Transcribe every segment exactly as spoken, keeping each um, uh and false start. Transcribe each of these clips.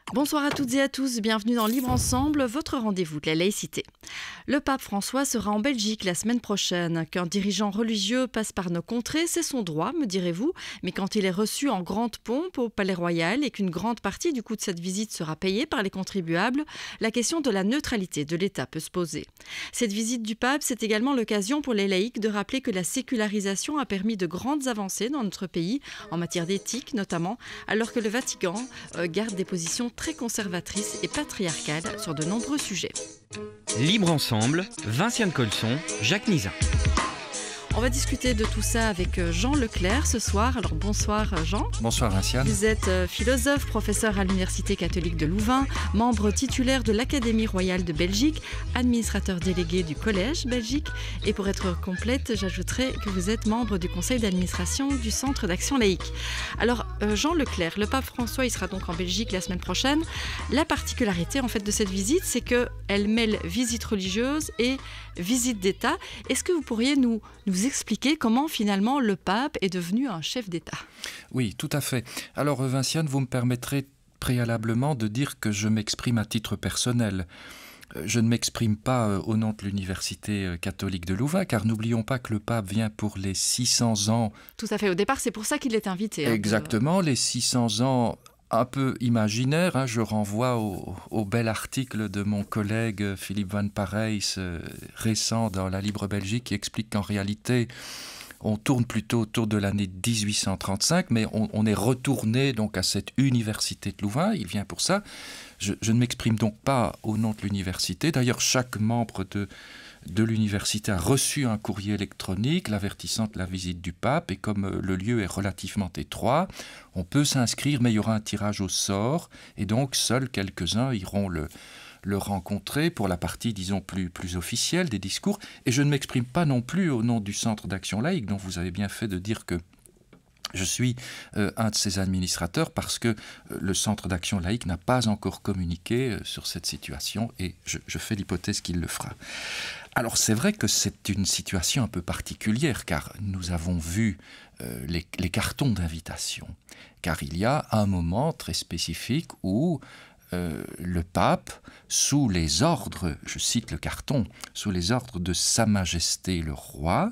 Bonsoir à toutes et à tous, bienvenue dans Libre Ensemble, votre rendez-vous de la laïcité. Le pape François sera en Belgique la semaine prochaine. Qu'un dirigeant religieux passe par nos contrées, c'est son droit, me direz-vous. Mais quand il est reçu en grande pompe au Palais Royal et qu'une grande partie du coût de cette visite sera payée par les contribuables, la question de la neutralité de l'État peut se poser. Cette visite du pape, c'est également l'occasion pour les laïcs de rappeler que la sécularisation a permis de grandes avancées dans notre pays, en matière d'éthique notamment, alors que le Vatican euh, garde des positions très conservatrices et patriarcales sur de nombreux sujets. Libre Ensemble, Vinciane Colson, Jacques Nizan. On va discuter de tout ça avec Jean Leclerc ce soir. Alors bonsoir Jean. Bonsoir Vinciane. Vous êtes philosophe, professeur à l'Université catholique de Louvain, membre titulaire de l'Académie royale de Belgique, administrateur délégué du Collège Belgique et pour être complète, j'ajouterai que vous êtes membre du conseil d'administration du Centre d'action laïque. Alors Jean Leclerc, le pape François, il sera donc en Belgique la semaine prochaine. La particularité en fait de cette visite, c'est qu'elle mêle visite religieuse et visite d'État. Est-ce que vous pourriez nous, nous expliquer comment finalement le pape est devenu un chef d'État? Oui, tout à fait. Alors Vinciane, vous me permettrez préalablement de dire que je m'exprime à titre personnel. Je ne m'exprime pas au nom de l'Université catholique de Louvain, car n'oublions pas que le pape vient pour les six cents ans. Tout à fait, au départ c'est pour ça qu'il est invité. Hein, Exactement, de... les six cents ans un peu imaginaire, hein, je renvoie au, au bel article de mon collègue Philippe Van Parijs, euh, récent dans la Libre Belgique, qui explique qu'en réalité, on tourne plutôt autour de l'année dix-huit cent trente-cinq, mais on, on est retourné donc à cette université de Louvain, il vient pour ça. Je, je ne m'exprime donc pas au nom de l'université. D'ailleurs, chaque membre de, de l'université a reçu un courrier électronique l'avertissant de la visite du pape, et comme le lieu est relativement étroit, on peut s'inscrire, mais il y aura un tirage au sort, et donc seuls quelques-uns iront le, le rencontrer pour la partie, disons, plus, plus officielle des discours. Et je ne m'exprime pas non plus au nom du Centre d'action laïque, dont vous avez bien fait de dire que je suis euh, un de ses administrateurs, parce que euh, le Centre d'action laïque n'a pas encore communiqué euh, sur cette situation, et je, je fais l'hypothèse qu'il le fera. Alors c'est vrai que c'est une situation un peu particulière, car nous avons vu euh, les, les cartons d'invitation, car il y a un moment très spécifique où euh, le pape, sous les ordres, je cite le carton, sous les ordres de Sa Majesté le Roi,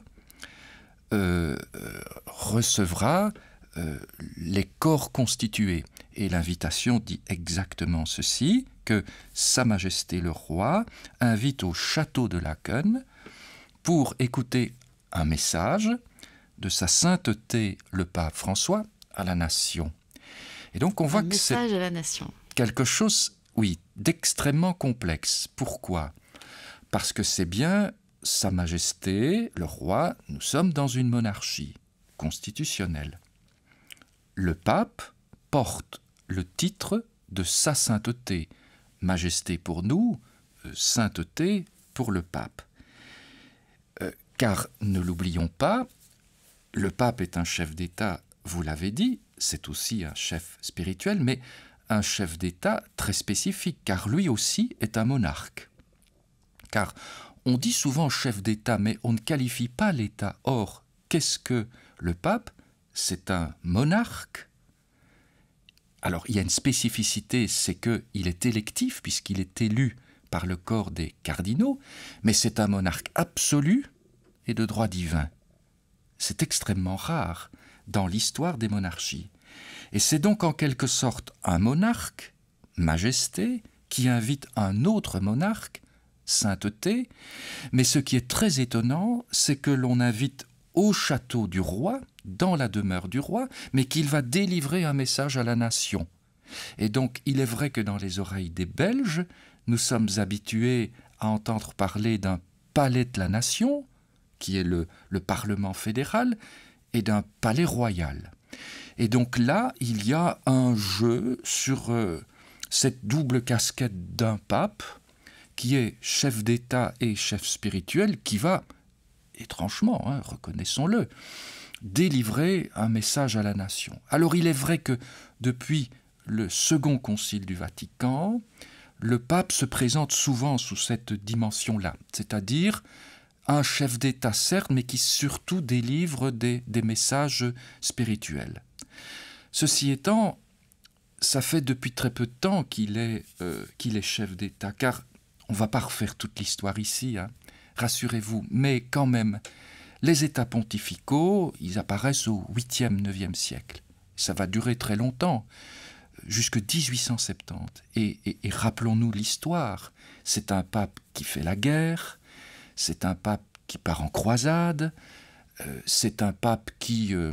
Euh, euh, recevra euh, les corps constitués. Et l'invitation dit exactement ceci, que Sa Majesté le Roi invite au château de Laeken pour écouter un message de Sa Sainteté le Pape François à la nation. Et donc on voit un que c'est message à la nation. Quelque chose, oui, d'extrêmement complexe. Pourquoi? Parce que c'est bien Sa Majesté, le roi, nous sommes dans une monarchie constitutionnelle. Le pape porte le titre de Sa Sainteté. Majesté pour nous, euh, sainteté pour le pape. Euh, car, ne l'oublions pas, le pape est un chef d'État, vous l'avez dit, c'est aussi un chef spirituel, mais un chef d'État très spécifique, car lui aussi est un monarque. Car on dit souvent chef d'État, mais on ne qualifie pas l'État. Or, qu'est-ce que le pape? C'est un monarque. Alors, il y a une spécificité, c'est qu'il est électif, puisqu'il est élu par le corps des cardinaux, mais c'est un monarque absolu et de droit divin. C'est extrêmement rare dans l'histoire des monarchies. Et c'est donc en quelque sorte un monarque, majesté, qui invite un autre monarque, sainteté, mais ce qui est très étonnant, c'est que l'on invite au château du roi, dans la demeure du roi, mais qu'il va délivrer un message à la nation. Et donc, il est vrai que dans les oreilles des Belges, nous sommes habitués à entendre parler d'un palais de la nation, qui est le, le Parlement fédéral, et d'un palais royal. Et donc là, il y a un jeu sur euh, cette double casquette d'un pape, qui est chef d'État et chef spirituel, qui va, étrangement, hein, reconnaissons-le, délivrer un message à la nation. Alors il est vrai que depuis le second concile du Vatican, le pape se présente souvent sous cette dimension-là, c'est-à-dire un chef d'État certes, mais qui surtout délivre des, des messages spirituels. Ceci étant, ça fait depuis très peu de temps qu'il est, euh, qu'il est chef d'État, car on ne va pas refaire toute l'histoire ici, hein, rassurez-vous, mais quand même, les États pontificaux, ils apparaissent au huitième, neuvième siècle. Ça va durer très longtemps, jusque dix-huit cent soixante-dix. Et, et, et rappelons-nous l'histoire. C'est un pape qui fait la guerre, c'est un pape qui part en croisade, euh, c'est un pape qui euh,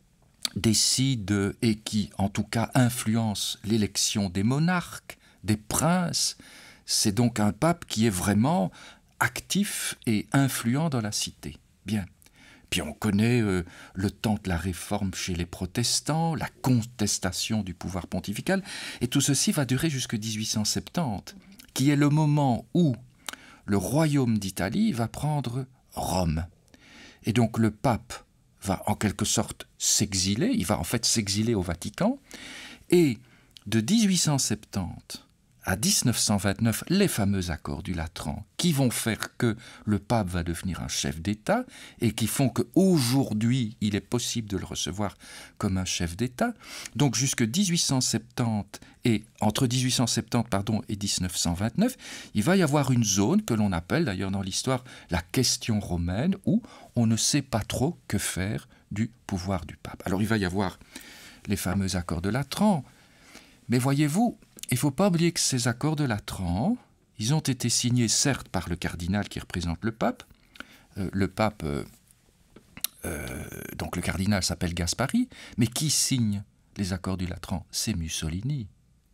décide et qui, en tout cas, influence l'élection des monarques, des princes. C'est donc un pape qui est vraiment actif et influent dans la cité. Bien. Puis on connaît euh, le temps de la réforme chez les protestants, la contestation du pouvoir pontifical, et tout ceci va durer jusqu'en dix-huit cent soixante-dix, qui est le moment où le royaume d'Italie va prendre Rome. Et donc le pape va en quelque sorte s'exiler, il va en fait s'exiler au Vatican, et de dix-huit cent soixante-dix à dix-neuf cent vingt-neuf, les fameux accords du Latran, qui vont faire que le pape va devenir un chef d'État et qui font qu'aujourd'hui, il est possible de le recevoir comme un chef d'État. Donc jusque dix-huit cent soixante-dix et entre dix-huit cent soixante-dix pardon, et dix-neuf cent vingt-neuf, il va y avoir une zone que l'on appelle d'ailleurs dans l'histoire la question romaine, où on ne sait pas trop que faire du pouvoir du pape. Alors il va y avoir les fameux accords de Latran, mais voyez-vous, il ne faut pas oublier que ces accords de Latran, ils ont été signés certes par le cardinal qui représente le pape. Euh, le pape, euh, euh, donc le cardinal s'appelle Gaspari, mais qui signe les accords du Latran? C'est Mussolini.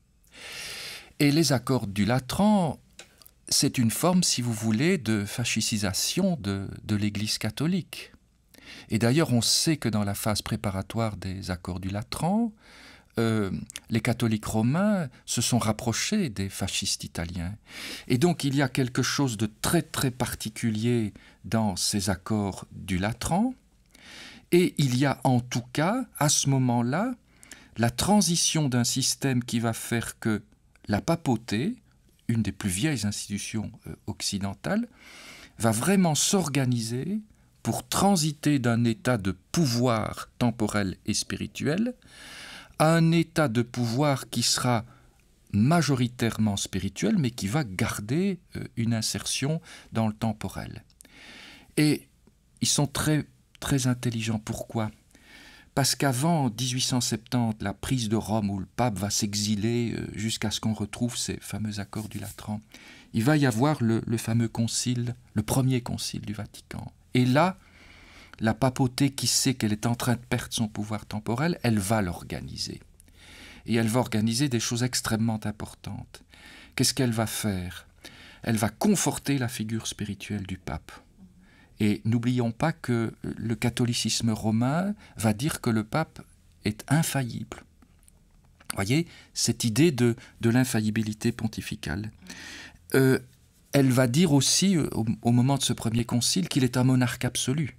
Et les accords du Latran, c'est une forme, si vous voulez, de fascisation de, de l'Église catholique. Et d'ailleurs, on sait que dans la phase préparatoire des accords du Latran, Euh, les catholiques romains se sont rapprochés des fascistes italiens. Et donc il y a quelque chose de très très particulier dans ces accords du Latran. Et il y a en tout cas, à ce moment-là, la transition d'un système qui va faire que la papauté, une des plus vieilles institutions euh, occidentales, va vraiment s'organiser pour transiter d'un état de pouvoir temporel et spirituel à un état de pouvoir qui sera majoritairement spirituel, mais qui va garder euh, une insertion dans le temporel. Et ils sont très, très intelligents. Pourquoi? Parce qu'avant dix-huit cent soixante-dix, la prise de Rome, où le pape va s'exiler euh, jusqu'à ce qu'on retrouve ces fameux accords du Latran, il va y avoir le, le fameux concile, le premier concile du Vatican. Et là, la papauté qui sait qu'elle est en train de perdre son pouvoir temporel, elle va l'organiser. Et elle va organiser des choses extrêmement importantes. Qu'est-ce qu'elle va faire? Elle va conforter la figure spirituelle du pape. Et n'oublions pas que le catholicisme romain va dire que le pape est infaillible. Vous voyez, cette idée de, de l'infaillibilité pontificale. Euh, elle va dire aussi, au, au moment de ce premier concile, qu'il est un monarque absolu.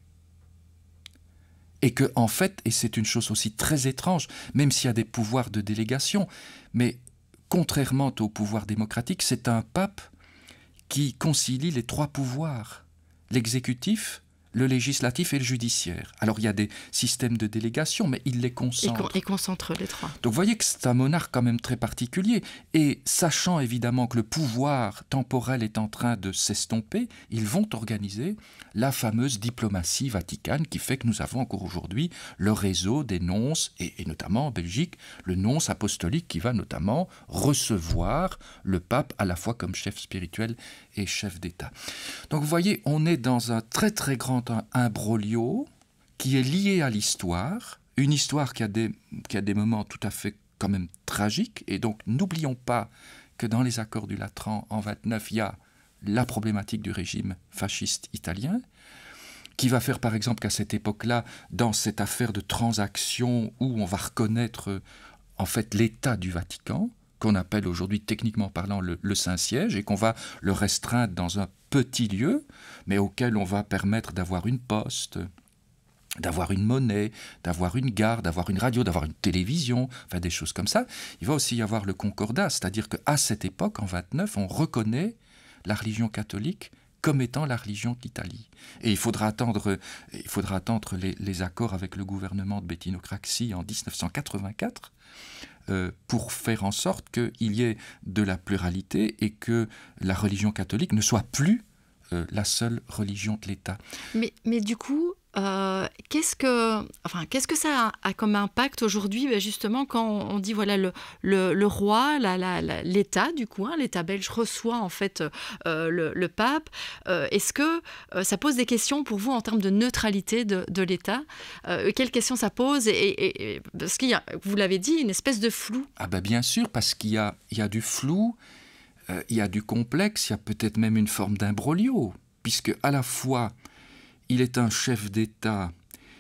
Et que, en fait, et c'est une chose aussi très étrange, même s'il y a des pouvoirs de délégation, mais contrairement au pouvoir démocratique, c'est un pape qui concilie les trois pouvoirs, l'exécutif, le législatif et le judiciaire. Alors il y a des systèmes de délégation, mais il les concentre. Et concentre les trois. Donc vous voyez que c'est un monarque quand même très particulier. Et sachant évidemment que le pouvoir temporel est en train de s'estomper, ils vont organiser la fameuse diplomatie vaticane qui fait que nous avons encore aujourd'hui le réseau des nonces, et, et notamment en Belgique, le nonce apostolique qui va notamment recevoir le pape à la fois comme chef spirituel et chef d'État. Donc vous voyez, on est dans un très très grand imbroglio qui est lié à l'histoire, une histoire qui a, des, qui a des moments tout à fait quand même tragiques, et donc n'oublions pas que dans les accords du Latran en vingt-neuf, il y a la problématique du régime fasciste italien, qui va faire par exemple qu'à cette époque-là, dans cette affaire de transaction où on va reconnaître en fait l'état du Vatican, qu'on appelle aujourd'hui techniquement parlant le, le Saint-Siège, et qu'on va le restreindre dans un petit lieu, mais auquel on va permettre d'avoir une poste, d'avoir une monnaie, d'avoir une gare, d'avoir une radio, d'avoir une télévision, enfin des choses comme ça. Il va aussi y avoir le concordat, c'est-à-dire qu'à cette époque, en vingt-neuf, on reconnaît la religion catholique comme étant la religion d'Italie. Et il faudra attendre, il faudra attendre les, les accords avec le gouvernement de Bettino Craxi en dix-neuf cent quatre-vingt-quatre, euh, pour faire en sorte qu'il y ait de la pluralité et que la religion catholique ne soit plus euh, la seule religion de l'État. Mais, mais du coup, euh, qu'est-ce que, enfin, qu'est-ce que ça a, a comme impact aujourd'hui, ben justement, quand on dit voilà le, le, le roi, la, la, la, l'État, du coup, hein, l'État belge reçoit en fait euh, le, le pape. Euh, est-ce que euh, ça pose des questions pour vous en termes de neutralité de, de l'État? euh, Quelles questions ça pose? et, et, et, Parce qu'il y a, vous l'avez dit, une espèce de flou. Ah ben bien sûr, parce qu'il y a, il y a du flou, euh, il y a du complexe, il y a peut-être même une forme d'imbroglio, puisque à la fois il est un chef d'État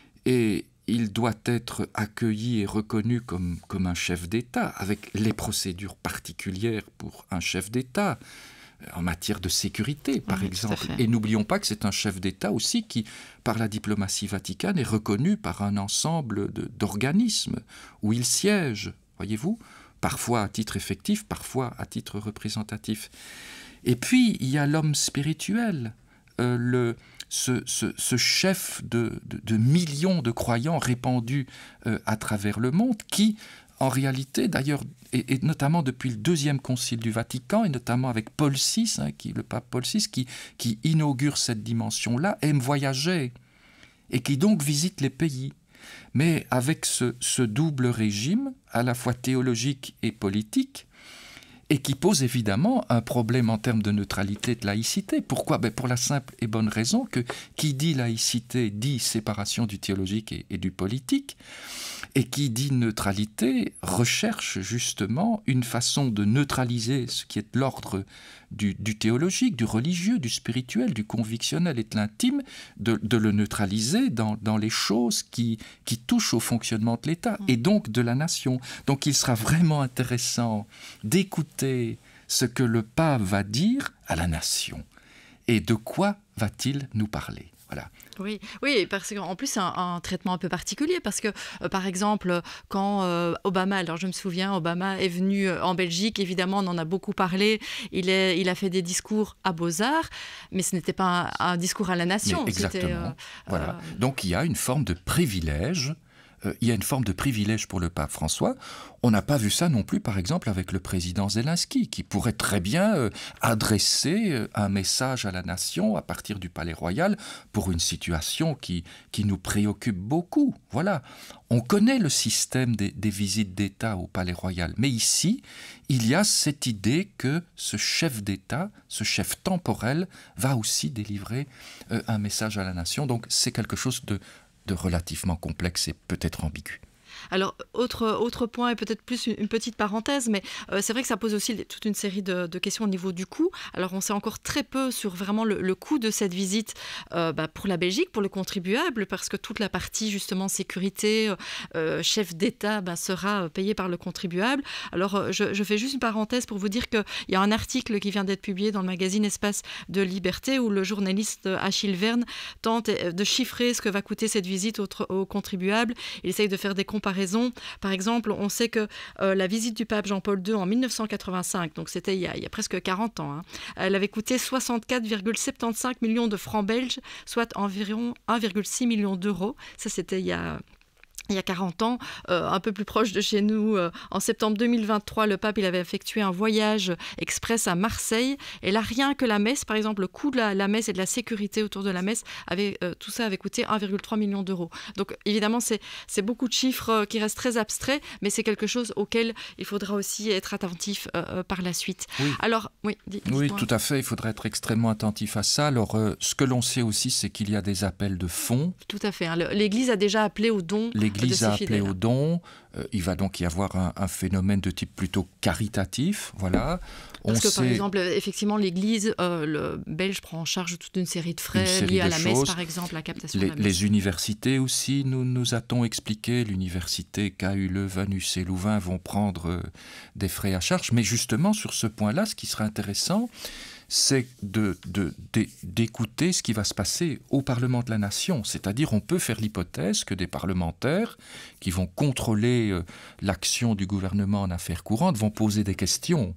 et il doit être accueilli et reconnu comme, comme un chef d'État, avec les procédures particulières pour un chef d'État, en matière de sécurité, par oui, exemple. Et n'oublions pas que c'est un chef d'État aussi qui, par la diplomatie vaticane, est reconnu par un ensemble de, d'organismes où il siège, voyez-vous, parfois à titre effectif, parfois à titre représentatif. Et puis, il y a l'homme spirituel, euh, le... Ce, ce, ce chef de, de, de millions de croyants répandus euh, à travers le monde, qui, en réalité, d'ailleurs, et, et notamment depuis le deuxième concile du Vatican, et notamment avec Paul six, hein, qui, le pape Paul six, qui, qui inaugure cette dimension-là, aime voyager, et qui donc visite les pays. Mais avec ce, ce double régime, à la fois théologique et politique, et qui pose évidemment un problème en termes de neutralité, de laïcité. Pourquoi? Ben pour la simple et bonne raison que qui dit laïcité dit séparation du théologique et, et du politique, et qui dit neutralité recherche justement une façon de neutraliser ce qui est de l'ordre du, du théologique, du religieux, du spirituel, du convictionnel et de l'intime, de, de le neutraliser dans, dans les choses qui, qui touchent au fonctionnement de l'État et donc de la nation. Donc il sera vraiment intéressant d'écouter ce que le pape va dire à la nation. Et de quoi va-t-il nous parler? Voilà. Oui, oui, parce qu'en plus c'est un, un traitement un peu particulier parce que euh, par exemple quand euh, Obama, alors je me souviens, Obama est venu en Belgique, évidemment on en a beaucoup parlé, il, est, il a fait des discours à Beaux-Arts, mais ce n'était pas un, un discours à la nation. Mais exactement. Euh, voilà. euh... Donc il y a une forme de privilège. Euh, il y a une forme de privilège pour le pape François. On n'a pas vu ça non plus, par exemple, avec le président Zelensky, qui pourrait très bien euh, adresser euh, un message à la nation à partir du Palais Royal pour une situation qui, qui nous préoccupe beaucoup. Voilà. On connaît le système des, des visites d'État au Palais Royal, mais ici, il y a cette idée que ce chef d'État, ce chef temporel, va aussi délivrer euh, un message à la nation. Donc c'est quelque chose de de relativement complexe et peut-être ambigu. Alors, autre, autre point, et peut-être plus une, une petite parenthèse, mais euh, c'est vrai que ça pose aussi toute une série de, de questions au niveau du coût. Alors, on sait encore très peu sur vraiment le, le coût de cette visite euh, bah, pour la Belgique, pour le contribuable, parce que toute la partie, justement, sécurité, euh, chef d'État, bah, sera payée par le contribuable. Alors, je, je fais juste une parenthèse pour vous dire qu'il y a un article qui vient d'être publié dans le magazine Espace de Liberté, où le journaliste Achille Verne tente de chiffrer ce que va coûter cette visite aux, aux contribuables. Il essaye de faire des comparaisons. Par exemple, on sait que euh, la visite du pape Jean-Paul deux en mille neuf cent quatre-vingt-cinq, donc c'était il y a, il y a presque quarante ans, hein, elle avait coûté soixante-quatre virgule soixante-quinze millions de francs belges, soit environ un virgule six million d'euros. Ça, c'était il y a... Il y a quarante ans, euh, un peu plus proche de chez nous, euh, en septembre deux mille vingt-trois, le pape il avait effectué un voyage express à Marseille. Et là, rien que la messe, par exemple, le coût de la, la messe et de la sécurité autour de la messe, avait, euh, tout ça avait coûté un virgule trois million d'euros. Donc évidemment, c'est, c'est beaucoup de chiffres euh, qui restent très abstraits, mais c'est quelque chose auquel il faudra aussi être attentif euh, par la suite. Oui. Alors, oui, dis, oui, tout à fait, il faudrait être extrêmement attentif à ça. Alors, euh, ce que l'on sait aussi, c'est qu'il y a des appels de fonds. Tout à fait. Hein. L'Église a déjà appelé aux dons. L'Église a appelé aux dons. Euh, il va donc y avoir un, un phénomène de type plutôt caritatif. Voilà. On Parce que, sait... par exemple, effectivement, l'Église euh, le belge prend en charge toute une série de frais série liés de à la choses. messe, par exemple, la captation les, de la messe. Les universités aussi, nous, nous a-t-on expliqué, l'université K U L E, Vanus et Louvain vont prendre euh, des frais à charge. Mais justement, sur ce point-là, ce qui serait intéressant, c'est de, de, de, d'écouter ce qui va se passer au Parlement de la Nation. C'est-à-dire, on peut faire l'hypothèse que des parlementaires qui vont contrôler euh, l'action du gouvernement en affaires courantes vont poser des questions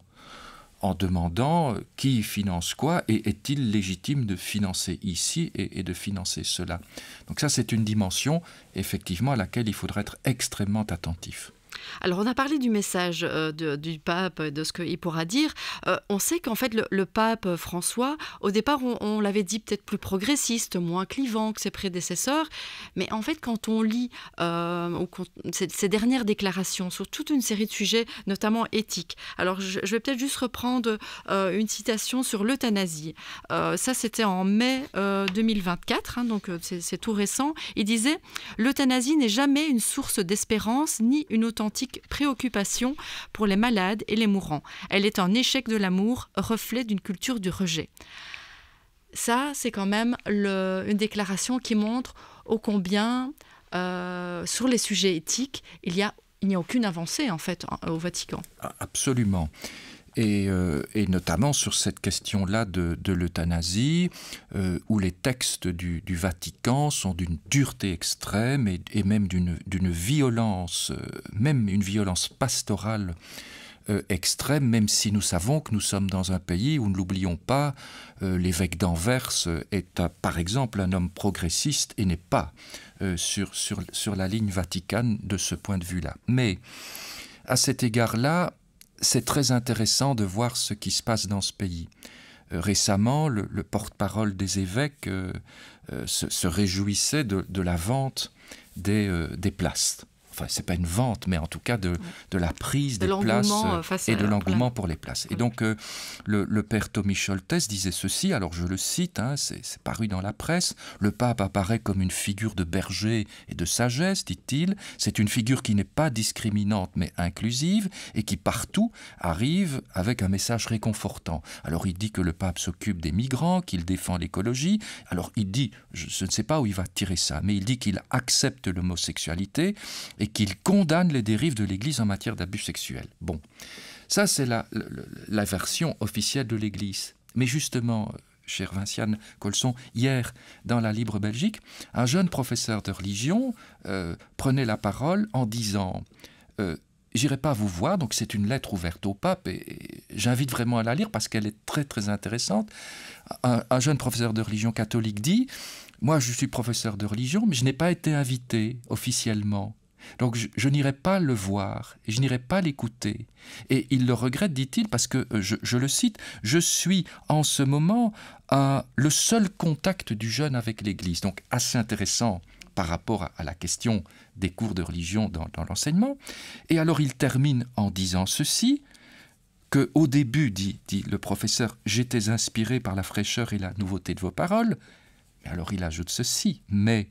en demandant euh, qui finance quoi et est-il légitime de financer ici et, et de financer cela. Donc ça, c'est une dimension, effectivement, à laquelle il faudra être extrêmement attentif. Alors, on a parlé du message euh, de- du pape, de ce qu'il pourra dire. Euh, on sait qu'en fait, le, le pape François, au départ, on, on l'avait dit peut-être plus progressiste, moins clivant que ses prédécesseurs. Mais en fait, quand on lit euh, ou quand- ces, ces dernières déclarations sur toute une série de sujets, notamment éthiques. Alors, je, je vais peut-être juste reprendre euh, une citation sur l'euthanasie. Euh, ça, c'était en mai euh, deux mille vingt-quatre, hein, donc euh, c'est c'est tout récent. Il disait: l'euthanasie n'est jamais une source d'espérance ni une authentique préoccupation pour les malades et les mourants. Elle est un échec de l'amour, reflet d'une culture du rejet. Ça, c'est quand même le- une déclaration qui montre ô combien, euh, sur les sujets éthiques, il y a, il n'y a aucune avancée en fait en- au Vatican. Ah, absolument. Et, euh, et notamment sur cette question-là de, de l'euthanasie, euh, où les textes du, du Vatican sont d'une dureté extrême et, et même d'une d'une violence, euh, même une violence pastorale euh, extrême, même si nous savons que nous sommes dans un pays où, ne l'oublions pas, euh, l'évêque d'Anvers est, un- par exemple, un homme progressiste et n'est pas euh, sur, sur, sur la ligne vaticane de ce point de vue-là. Mais à cet égard-là, c'est très intéressant de voir ce qui se passe dans ce pays. Euh, récemment, le, le porte-parole des évêques euh, euh, se, se réjouissait de, de la vente des, euh, des places. Enfin, c'est pas une vente, mais en tout cas de, de la prise De des places l'engouement, euh, euh, face et à- de l'engouement plein. pour les places. Et Oui. donc, euh, le, le père Tommy Scholtes disait ceci, alors je le cite, hein, c'est c'est paru dans la presse: le pape apparaît comme une figure de berger et de sagesse, dit-il. C'est une figure qui n'est pas discriminante, mais inclusive, et qui partout arrive avec un message réconfortant. Alors, il dit que le pape s'occupe des migrants, qu'il défend l'écologie. Alors, il dit, je, je ne sais pas où il va tirer ça, mais il dit qu'il accepte l'homosexualité et qu'il condamne les dérives de l'Église en matière d'abus sexuels. Bon, ça c'est la, la, la version officielle de l'Église. Mais justement, cher Vinciane Colson, hier, dans la Libre Belgique, un jeune professeur de religion euh, prenait la parole en disant euh, « J'irai pas vous voir », donc c'est une lettre ouverte au pape, et, et j'invite vraiment à la lire parce qu'elle est très très intéressante. Un, un jeune professeur de religion catholique dit « Moi je suis professeur de religion, mais je n'ai pas été invité officiellement. Donc je, je n'irai pas le voir, et je n'irai pas l'écouter. » Et il le regrette, dit-il, parce que, euh, je, je le cite, « Je suis en ce moment à le seul contact du jeune avec l'Église. » Donc assez intéressant par rapport à, à la question des cours de religion dans, dans l'enseignement. Et alors il termine en disant ceci, que au début, dit, dit le professeur, « j'étais inspiré par la fraîcheur et la nouveauté de vos paroles. » Mais alors il ajoute ceci, « mais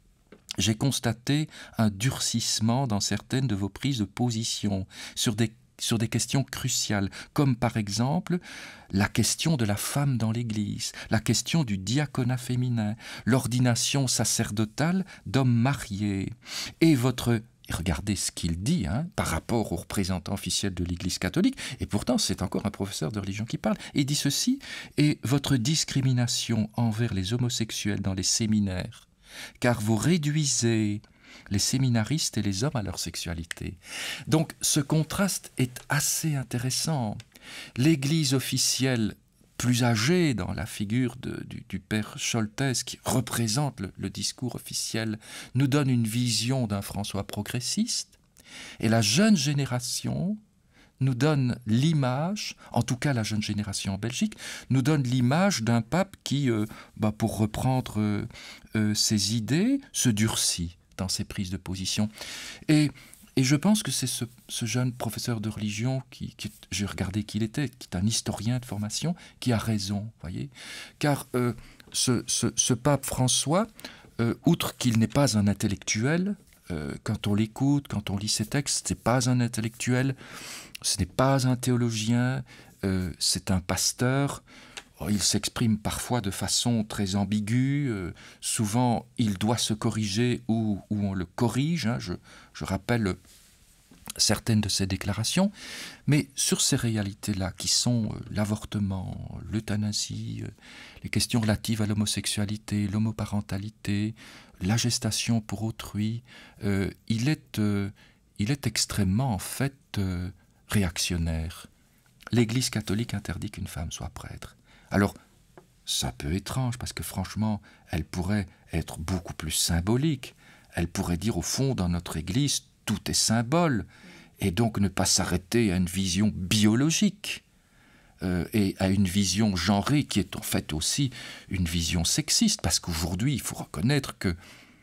j'ai constaté un durcissement dans certaines de vos prises de position sur des, sur des questions cruciales, comme par exemple la question de la femme dans l'Église, la question du diaconat féminin, l'ordination sacerdotale d'hommes mariés, et votre... » Regardez ce qu'il dit hein, par rapport aux représentants officiels de l'Église catholique, et pourtant c'est encore un professeur de religion qui parle. Et il dit ceci, « et votre discrimination envers les homosexuels dans les séminaires, car vous réduisez les séminaristes et les hommes à leur sexualité. » Donc ce contraste est assez intéressant. L'Église officielle, plus âgée dans la figure de, du, du père Scholtes, qui représente le, le discours officiel, nous donne une vision d'un François progressiste, et la jeune génération nous donne l'image, en tout cas la jeune génération en Belgique, nous donne l'image d'un pape qui, euh, bah, pour reprendre euh, euh, ses idées, se durcit dans ses prises de position. Et, et je pense que c'est ce, ce jeune professeur de religion, qui, qui j'ai regardé qui il était, qui est un historien de formation, qui a raison, voyez, car euh, ce, ce, ce pape François, euh, outre qu'il n'est pas un intellectuel, euh, quand on l'écoute, quand on lit ses textes, c'est pas un intellectuel, ce n'est pas un théologien, euh, c'est un pasteur. Il s'exprime parfois de façon très ambiguë, euh, souvent il doit se corriger ou, ou on le corrige, hein. je, je rappelle certaines de ses déclarations, mais sur ces réalités-là qui sont euh, l'avortement, l'euthanasie, euh, les questions relatives à l'homosexualité, l'homoparentalité, la gestation pour autrui, euh, il, est, euh, il est extrêmement en fait euh, réactionnaire. L'Église catholique interdit qu'une femme soit prêtre. Alors, c'est un peu étrange parce que franchement, elle pourrait être beaucoup plus symbolique. Elle pourrait dire au fond, dans notre Église, tout est symbole, et donc ne pas s'arrêter à une vision biologique euh, et à une vision genrée qui est en fait aussi une vision sexiste, parce qu'aujourd'hui, il faut reconnaître que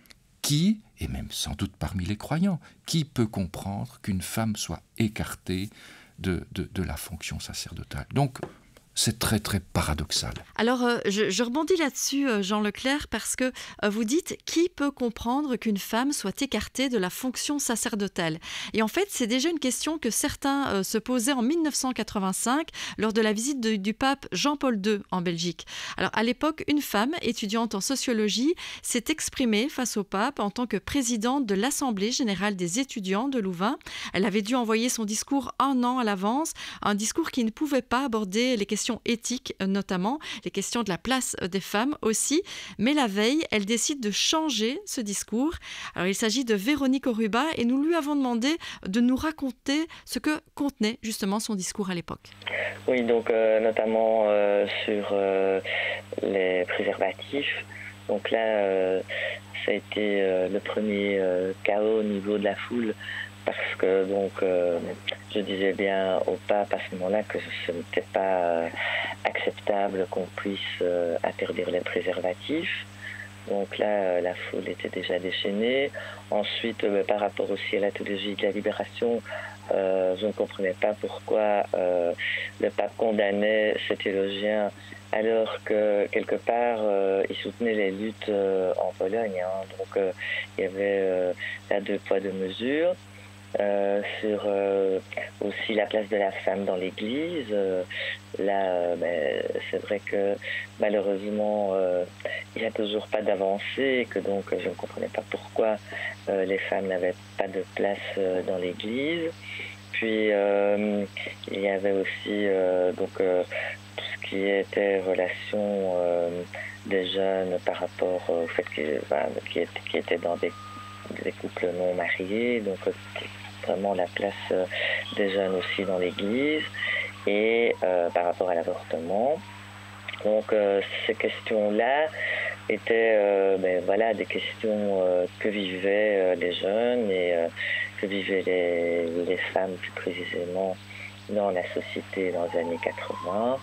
qui, et même sans doute parmi les croyants, qui peut comprendre qu'une femme soit écartée de, de, de la fonction sacerdotale? Donc, c'est très, très paradoxal. Alors, euh, je, je rebondis là-dessus, euh, Jean Leclerc, parce que euh, vous dites « Qui peut comprendre qu'une femme soit écartée de la fonction sacerdotale ?» Et en fait, c'est déjà une question que certains euh, se posaient en mille neuf cent quatre-vingt-cinq lors de la visite de, du pape Jean-Paul deux en Belgique. Alors, à l'époque, une femme, étudiante en sociologie, s'est exprimée face au pape en tant que présidente de l'Assemblée générale des étudiants de Louvain. Elle avait dû envoyer son discours un an à l'avance, un discours qui ne pouvait pas aborder les questions éthiques, notamment les questions de la place des femmes aussi. Mais la veille, elle décide de changer ce discours. Alors, il s'agit de Véronique Oruba et nous lui avons demandé de nous raconter ce que contenait justement son discours à l'époque. Oui, donc euh, notamment euh, sur euh, les préservatifs. Donc là, euh, ça a été euh, le premier euh, chaos au niveau de la foule, parce que donc euh, je disais bien au pape à ce moment-là que ce n'était pas euh, acceptable qu'on puisse euh, interdire les préservatifs. Donc là, euh, la foule était déjà déchaînée. Ensuite, euh, par rapport aussi à la théologie de la libération, euh, je ne comprenais pas pourquoi euh, le pape condamnait ces théologiens alors que quelque part euh, il soutenait les luttes euh, en Pologne. Hein. Donc euh, il y avait euh, là deux poids deux mesures. Euh, sur euh, aussi la place de la femme dans l'Église. Euh, là, euh, ben, c'est vrai que malheureusement, euh, il n'y a toujours pas d'avancée, et que donc je ne comprenais pas pourquoi euh, les femmes n'avaient pas de place euh, dans l'Église. Puis euh, il y avait aussi euh, donc euh, tout ce qui était relation euh, des jeunes par rapport au fait qu'ils ben, qui, qui étaient dans des des couples non mariés, donc vraiment la place euh, des jeunes aussi dans l'Église, et euh, par rapport à l'avortement. Donc euh, ces questions-là étaient euh, ben, voilà, des questions euh, que vivaient euh, les jeunes et euh, que vivaient les, les femmes plus précisément dans la société dans les années quatre-vingts.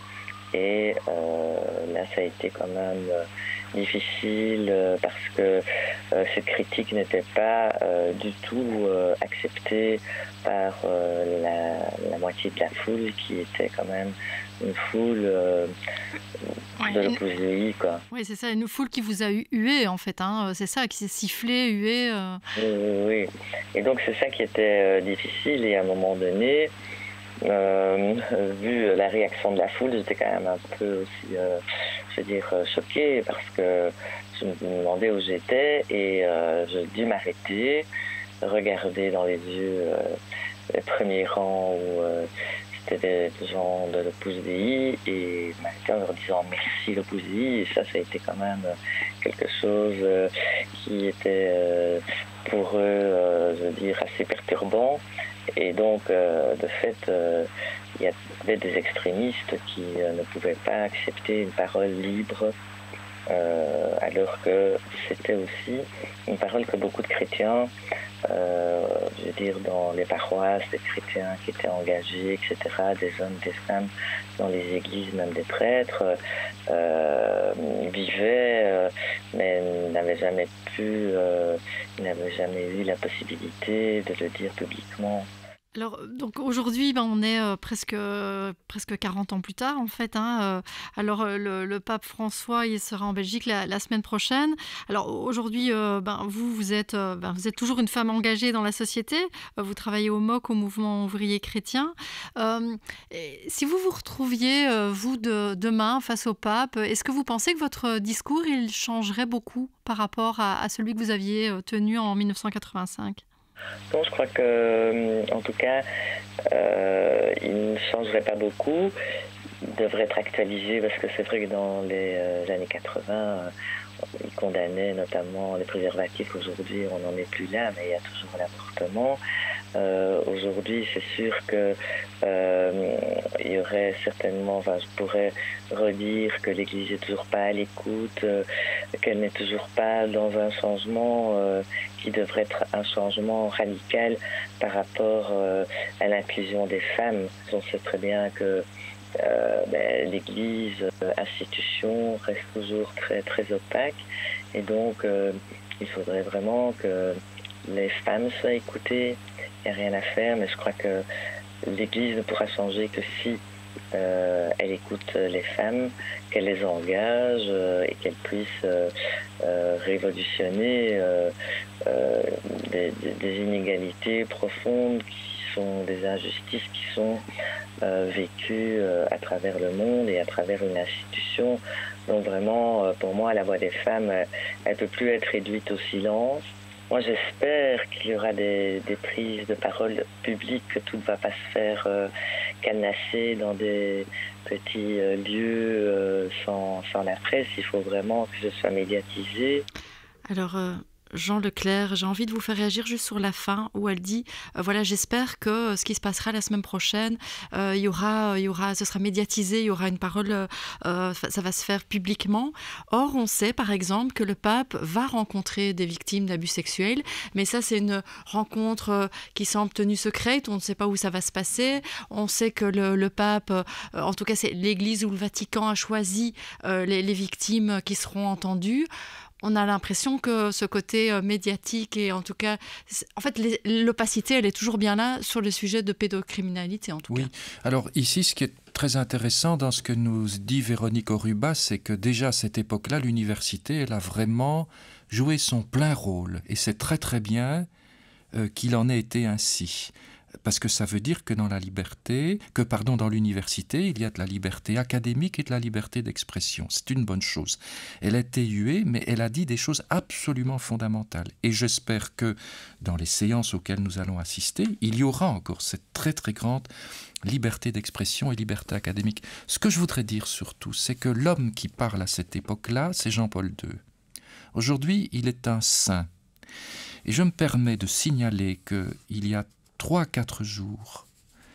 Et euh, là, ça a été quand même euh, difficile euh, parce que euh, cette critique n'était pas euh, du tout euh, acceptée par euh, la, la moitié de la foule, qui était quand même une foule euh, ouais, de l'Opus Dei, quoi. Oui, c'est ça, une foule qui vous a hué, en fait, hein, c'est ça, qui s'est sifflé, hué. Euh... Oui, oui, oui. Et donc, c'est ça qui était euh, difficile, et à un moment donné, Euh, vu la réaction de la foule, j'étais quand même un peu aussi, euh, je veux dire, choquée, parce que je me demandais où j'étais, et euh, j'ai dû m'arrêter, regarder dans les yeux euh, les premiers rangs où euh, c'était des gens de l'Opus Dei, et m'arrêter en leur disant merci l'Opus Dei, et ça, ça a été quand même quelque chose euh, qui était euh, pour eux, euh, je veux dire, assez perturbant. Et donc, euh, de fait, euh, il y avait des extrémistes qui euh, ne pouvaient pas accepter une parole libre, euh, alors que c'était aussi une parole que beaucoup de chrétiens, euh, je veux dire, dans les paroisses, des chrétiens qui étaient engagés, et cetera, des hommes, des femmes, dans les églises, même des prêtres, euh, vivaient, euh, mais n'avaient jamais pu, euh, n'avaient jamais eu la possibilité de le dire publiquement. Alors, donc aujourd'hui, ben, on est euh, presque, euh, presque quarante ans plus tard, en fait. Hein, euh, alors, euh, le, le pape François, il sera en Belgique la, la semaine prochaine. Alors, aujourd'hui, euh, ben, vous, vous êtes, euh, ben, vous êtes toujours une femme engagée dans la société. Euh, vous travaillez au M O C, au Mouvement ouvrier chrétien. Euh, si vous vous retrouviez, euh, vous, de, demain, face au pape, est-ce que vous pensez que votre discours, il changerait beaucoup par rapport à, à celui que vous aviez tenu en mille neuf cent quatre-vingt-cinq ? Non, je crois que, en tout cas, euh, il ne changerait pas beaucoup. Il devrait être actualisé, parce que c'est vrai que dans les euh, années quatre-vingts, euh, il condamnait notamment les préservatifs. Aujourd'hui, on n'en est plus là, mais il y a toujours l'avortement. Euh, Aujourd'hui, c'est sûr que euh, il y aurait certainement, enfin, je pourrais redire que l'Église n'est toujours pas à l'écoute, euh, qu'elle n'est toujours pas dans un changement euh, qui devrait être un changement radical par rapport euh, à l'inclusion des femmes. On sait très bien que euh, ben, l'Église, euh, institution, reste toujours très très opaque, et donc euh, il faudrait vraiment que les femmes soient écoutées. Il n'y a rien à faire, mais je crois que l'Église ne pourra changer que si euh, elle écoute les femmes, qu'elle les engage euh, et qu'elle puisse euh, euh, révolutionner euh, euh, des, des, des inégalités profondes qui sont des injustices qui sont euh, vécues euh, à travers le monde et à travers une institution. Donc vraiment, euh, pour moi, la voix des femmes, elle ne peut plus être réduite au silence. Moi, j'espère qu'il y aura des, des prises de parole publiques, que tout ne va pas se faire euh, canasser dans des petits euh, lieux euh, sans, sans la presse. Il faut vraiment que ce soit médiatisé. Alors, euh, Jean Leclerc, j'ai envie de vous faire réagir juste sur la fin où elle dit euh, voilà, j'espère que euh, ce qui se passera la semaine prochaine, euh, il y aura, il y aura, ce sera médiatisé, il y aura une parole, euh, ça va se faire publiquement. Or, on sait par exemple que le pape va rencontrer des victimes d'abus sexuels, mais ça, c'est une rencontre euh, qui semble tenue secrète. On ne sait pas où ça va se passer. On sait que le, le pape, euh, en tout cas, c'est l'Église ou le Vatican a choisi euh, les, les victimes qui seront entendues. On a l'impression que ce côté euh, médiatique et en tout cas, en fait, l'opacité, elle est toujours bien là sur le sujet de pédocriminalité en tout oui. cas. Alors ici, ce qui est très intéressant dans ce que nous dit Véronique Oruba, c'est que déjà à cette époque-là, l'université, elle a vraiment joué son plein rôle. Et c'est très très bien euh, qu'il en ait été ainsi. Parce que ça veut dire que dans la liberté, que pardon, dans l'université, il y a de la liberté académique et de la liberté d'expression. C'est une bonne chose. Elle a été huée, mais elle a dit des choses absolument fondamentales. Et j'espère que dans les séances auxquelles nous allons assister, il y aura encore cette très très grande liberté d'expression et liberté académique. Ce que je voudrais dire surtout, c'est que l'homme qui parle à cette époque-là, c'est Jean-Paul deux. Aujourd'hui, il est un saint. Et je me permets de signaler qu'il y a trois, quatre jours,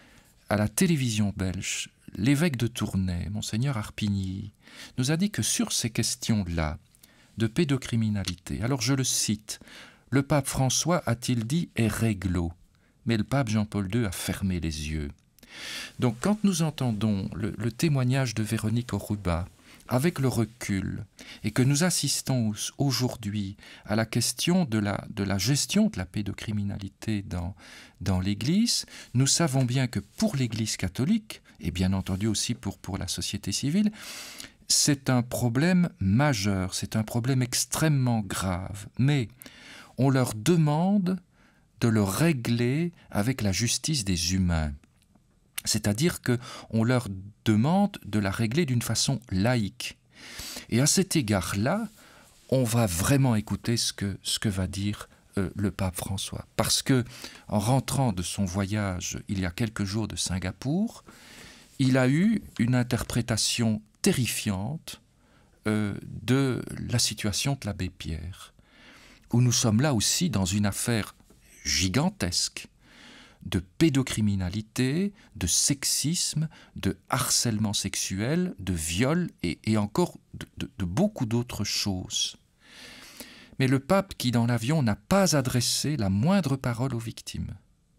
à la télévision belge, l'évêque de Tournai, Monseigneur Harpigny, nous a dit que sur ces questions-là, de pédocriminalité, alors je le cite, le pape François, a-t-il dit, est réglo, mais le pape Jean-Paul deux a fermé les yeux. Donc quand nous entendons le, le témoignage de Véronique Oruba, avec le recul, et que nous assistons aujourd'hui à la question de la, de la gestion de la pédocriminalité dans, dans l'Église, nous savons bien que pour l'Église catholique, et bien entendu aussi pour, pour la société civile, c'est un problème majeur, c'est un problème extrêmement grave. Mais on leur demande de le régler avec la justice des humains. C'est-à-dire qu'on leur demande de la régler d'une façon laïque. Et à cet égard-là, on va vraiment écouter ce que, ce que va dire euh, le pape François. Parce que, en rentrant de son voyage il y a quelques jours de Singapour, il a eu une interprétation terrifiante euh, de la situation de l'abbé Pierre, où nous sommes là aussi dans une affaire gigantesque de pédocriminalité, de sexisme, de harcèlement sexuel, de viol et, et encore de, de, de beaucoup d'autres choses. Mais le pape qui, dans l'avion, n'a pas adressé la moindre parole aux victimes,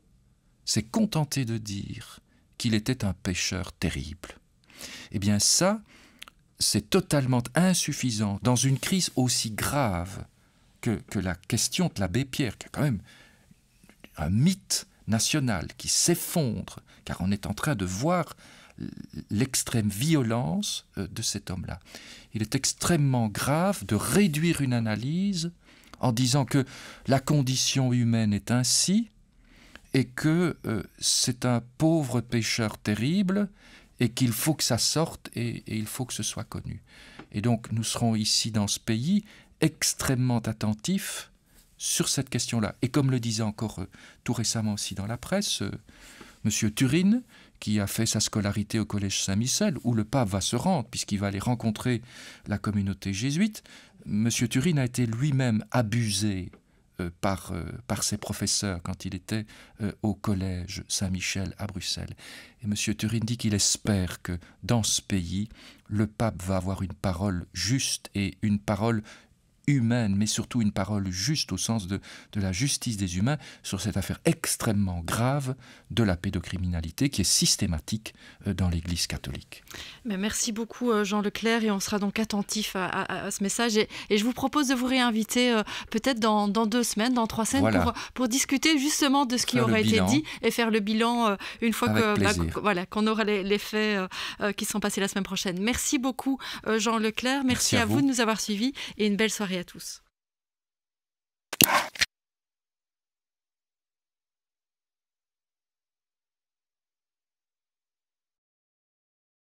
s'est contenté de dire qu'il était un pécheur terrible. Eh bien ça, c'est totalement insuffisant dans une crise aussi grave que, que la question de l'abbé Pierre, qui est quand même un mythe national qui s'effondre, car on est en train de voir l'extrême violence de cet homme-là. Il est extrêmement grave de réduire une analyse en disant que la condition humaine est ainsi et que euh, c'est un pauvre pécheur terrible et qu'il faut que ça sorte et, et il faut que ce soit connu. Et donc nous serons ici dans ce pays extrêmement attentifs sur cette question-là. Et comme le disait encore euh, tout récemment aussi dans la presse, euh, M. Turine, qui a fait sa scolarité au Collège Saint-Michel, où le pape va se rendre, puisqu'il va aller rencontrer la communauté jésuite, M. Turine a été lui-même abusé euh, par, euh, par ses professeurs quand il était euh, au collège Saint-Michel à Bruxelles. Et M. Turin dit qu'il espère que dans ce pays, le pape va avoir une parole juste et une parole humaine, mais surtout une parole juste au sens de, de la justice des humains sur cette affaire extrêmement grave de la pédocriminalité qui est systématique dans l'Église catholique. Mais merci beaucoup Jean Leclerc, et on sera donc attentif à, à, à ce message, et, et je vous propose de vous réinviter euh, peut-être dans, dans deux semaines, dans trois semaines, voilà. pour, pour discuter justement de ce qui faire aura été dit et faire le bilan euh, une fois Avec que, bah, qu', voilà, qu'on aura les, les faits euh, euh, qui sont passés la semaine prochaine. Merci beaucoup euh, Jean Leclerc, merci, merci à, à vous. vous de nous avoir suivis, et une belle soirée à tous.